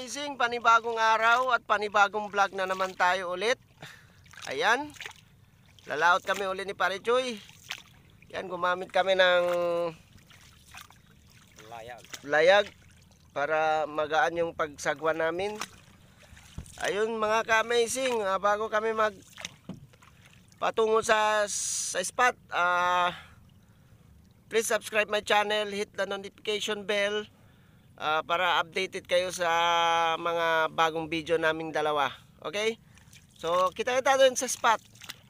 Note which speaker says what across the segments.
Speaker 1: ka-amazing, panibagong araw at panibagong vlog na naman tayo ulit. Ayan, lalaot kami ulit ni Pare Choy. Yan, gumamit kami ng layag para magaan yung pagsagwa namin. Ayun mga ka-amazing, bago kami patungo sa spot, please subscribe my channel, hit the notification bell para updated kayo sa mga bagong video naming dalawa. Okay? So, kita-kita doon sa spot.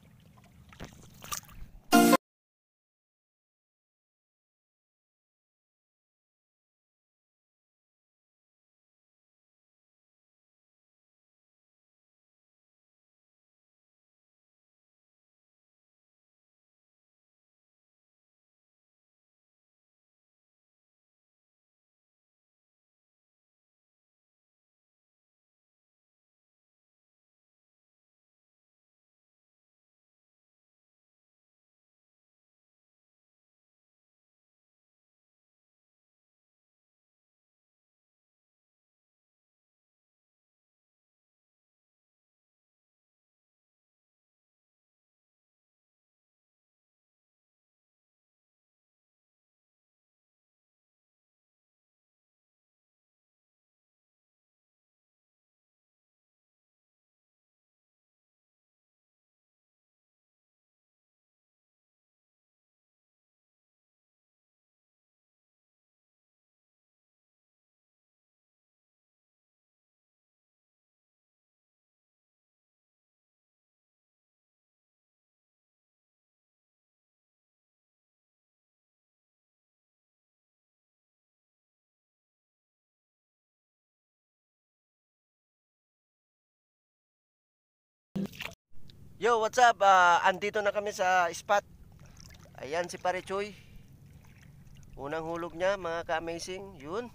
Speaker 1: Yo, what's up? Andito na kami sa spot. Ayan si Pare Choy. Unang hulog niya, mga ka-amazing. Yun.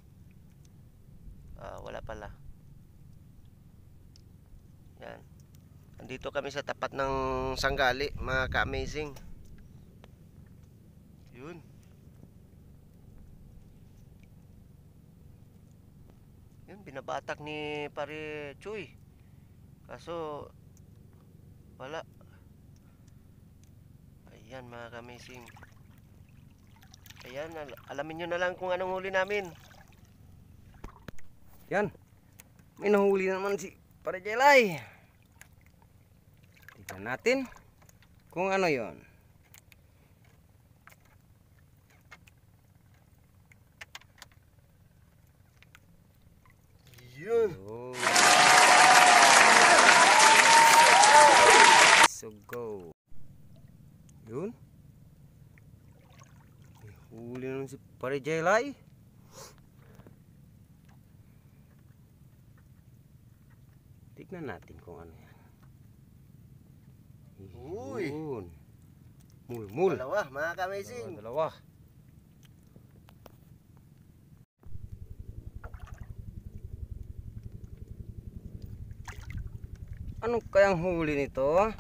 Speaker 1: Wala pala. Yan. Andito kami sa tapat ng sanggali, mga ka-amazing. Yun. Yun, binabatak ni Pare Choy. Kaso wala. Ayan mga ka-amazing. Ayan, alamin nyo na lang kung anong huli namin. Yan. May nahuli naman si Pare Jelay. Tignan natin kung ano yon. Yun. So go. Yun. Huli naman si Pare Jelay. Tignan natin kung ano yan. Yun. Mul. Dalawa, mga ka-amazing. Dalawa. Ano kayang huli nito?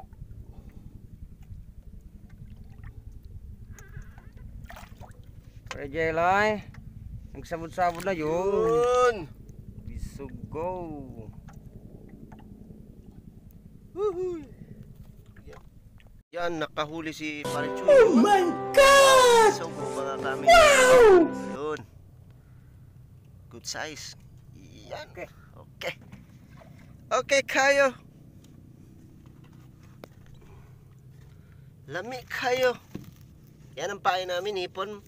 Speaker 1: Pare Jelay, nagsabot-sabot na yun. Bisugo. Yan, nakahuli si Pare Choy. Oh my God! Bisugo mga kami. Wow! Yun. Good size. Yan. Okay. Okay, kayo. Lami kayo. Yan ang pain namin, hipon.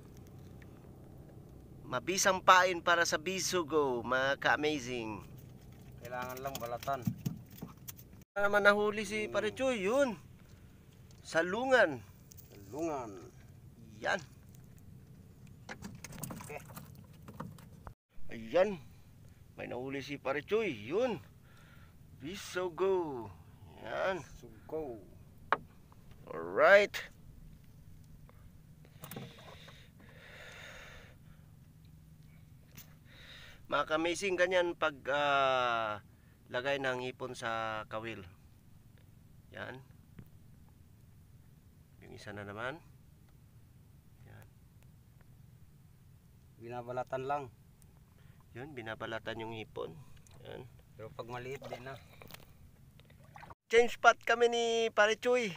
Speaker 1: Mabisang pain para sa bisugo, mga ka-amazing. Kailangan lang balatan. Ano naman nahuli si Pare Choy? Yun. Salungan. Salungan. Yan. Okay. Ayan. May nahuli si Pare Choy. Yun. Bisugo. Yan. Bisugo. Alright. Mga ka-amazing, ganyan pag lagay ng hipon sa kawil. Yan. Yung isa na naman. Yan.
Speaker 2: Binabalatan lang.
Speaker 1: Yun, binabalatan yung hipon. Yan.
Speaker 2: Pero pag maliit din na.
Speaker 1: Change spot kami ni Pare Chuy.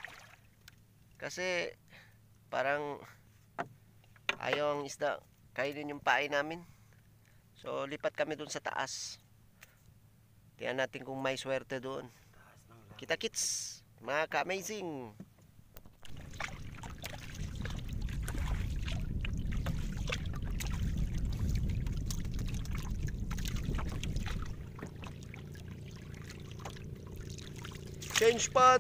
Speaker 1: Kasi parang ayaw ang isda kainin yung pain namin. So lipat kami dun sa taas. Tingnan natin kung may swerte doon. Kita kits, mga ka-amazing. Change spot.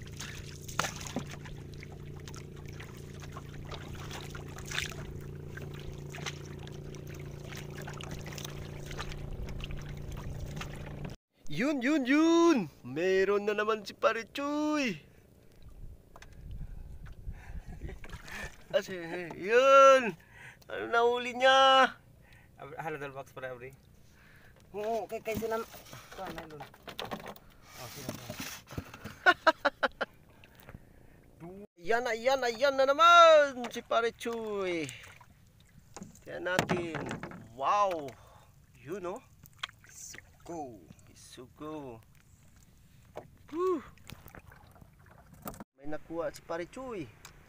Speaker 1: Yun. Meron na naman si Pare Chuy. Kasi, yun. Ano nahuli niya?
Speaker 2: Haladal box para abri.
Speaker 1: Oo, kay sila.
Speaker 2: Ito, nylon. Oh, sila.
Speaker 1: Ayan na naman si Pare Chuy. Tingnan natin. Wow. Yun oh. Isugo. May nakuha si Pare Chuy.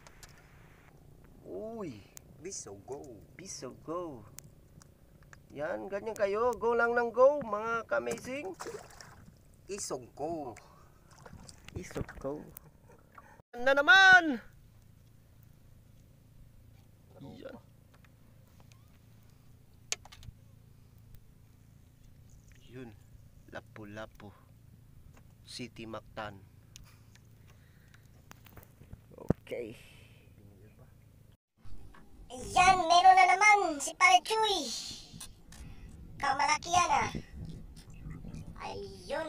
Speaker 1: Uy. Bisugo. Yan, ganyan kayo. Go lang ng go, mga ka-amazing.
Speaker 2: Isugo.
Speaker 1: Na naman. Yan. Yun. Lapu-lapu. City Mactan. Okay.
Speaker 3: Yan, meron na naman si Pare Chuy. Kamalaki yan ah. Ayun.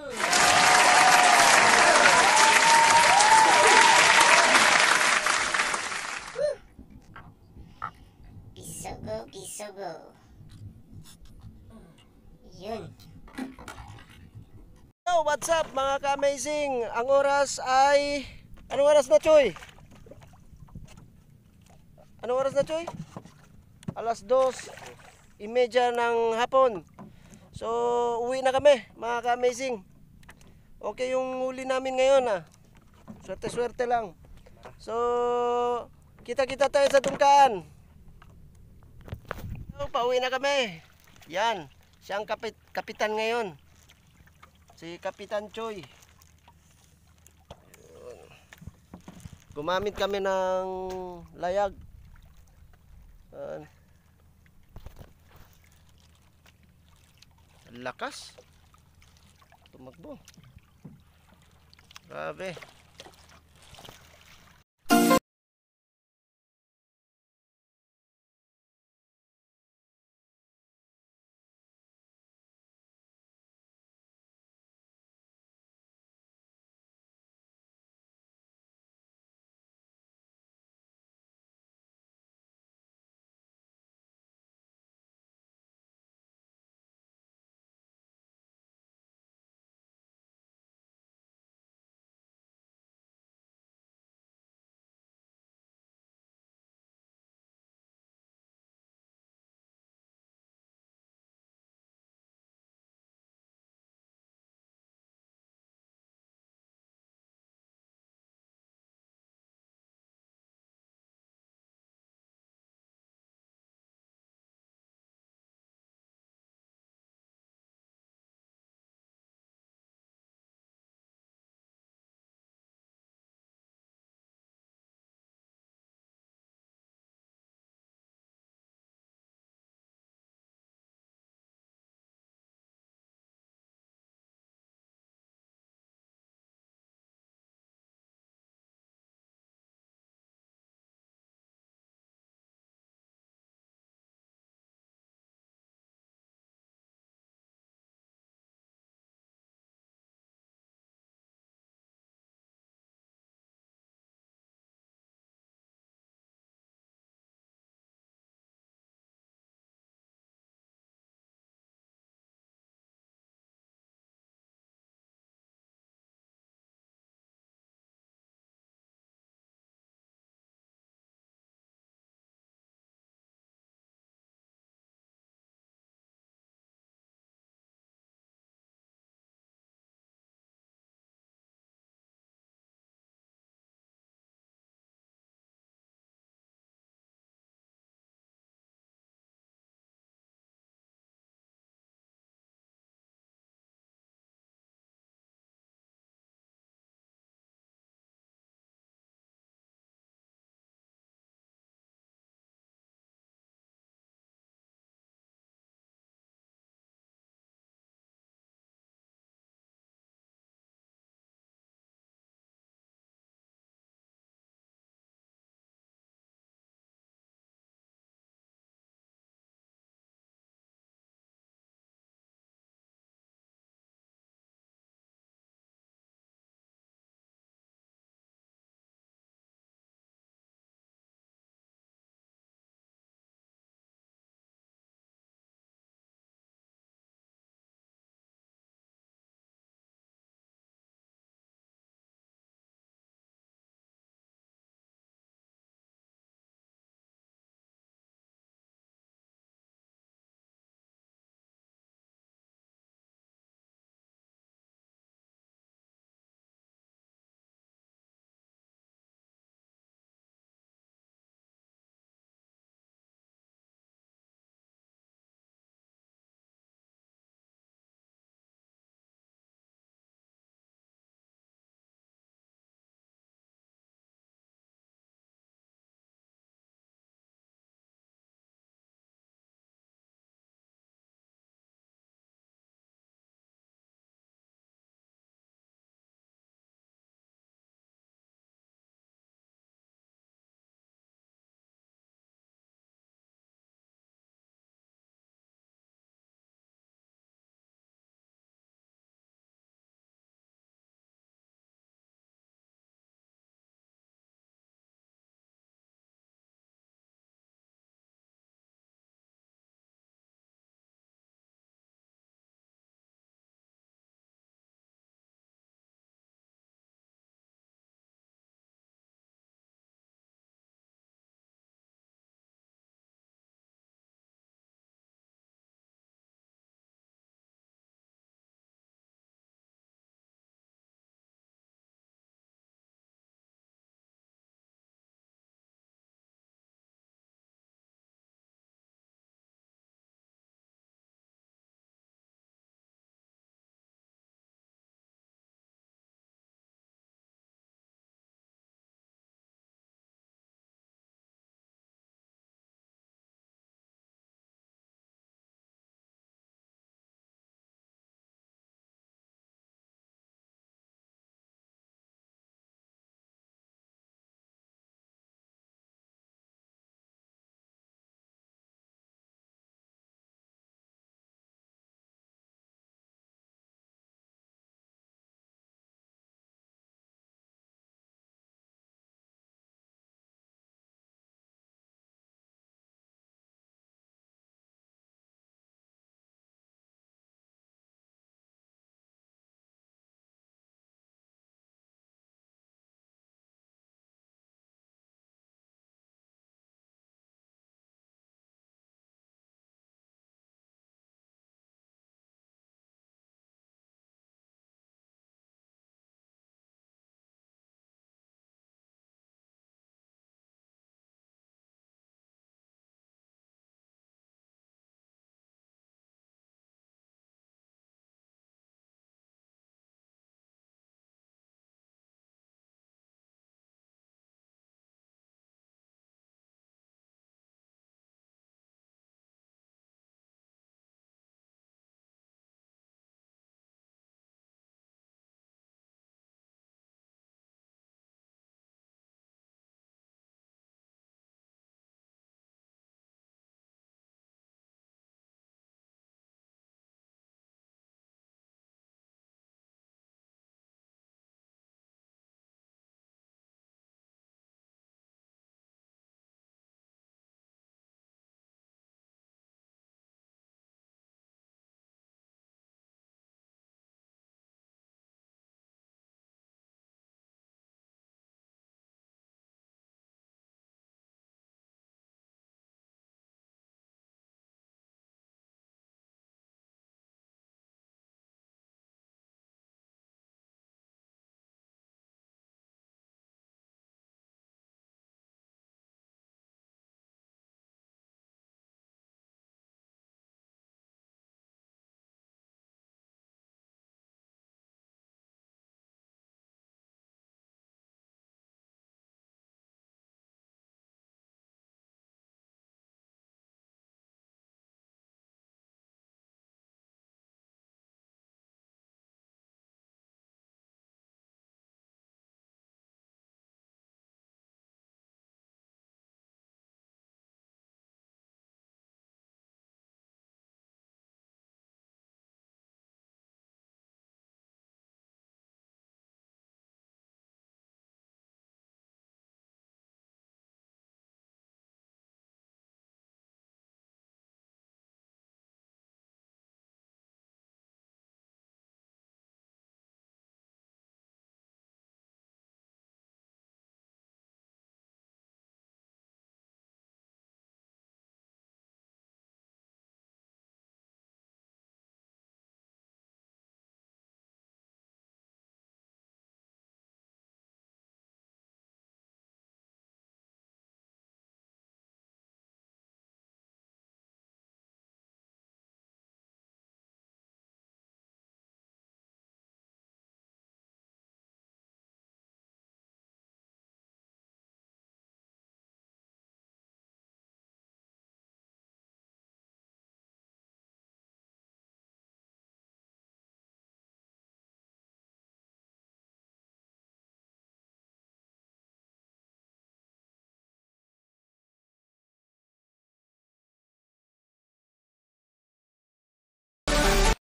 Speaker 3: Bisugo. Yun.
Speaker 1: So, what's up mga ka-amazing? Ang oras ay... Anong oras na, Chuy? Anong oras na, Chuy? 2:30 ng hapon. So, uwi na kami, mga ka-amazing. Okay yung huli namin ngayon, ah. Swerte-swerte lang. So, kita-kita tayo sa tungkaan. So, pauwi na kami. Yan, siyang kapitan ngayon. Si Kapitan Chuy. Gumamit kami ng layag. Lakas. Tumakbo. Grabe.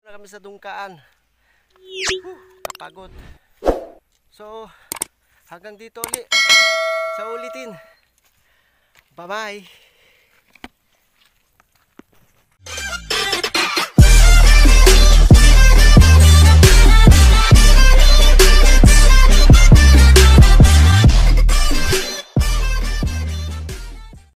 Speaker 1: Kami sa dungkaan. Kapagod. So, hanggang dito ulit. Sa ulitin. Bye-bye.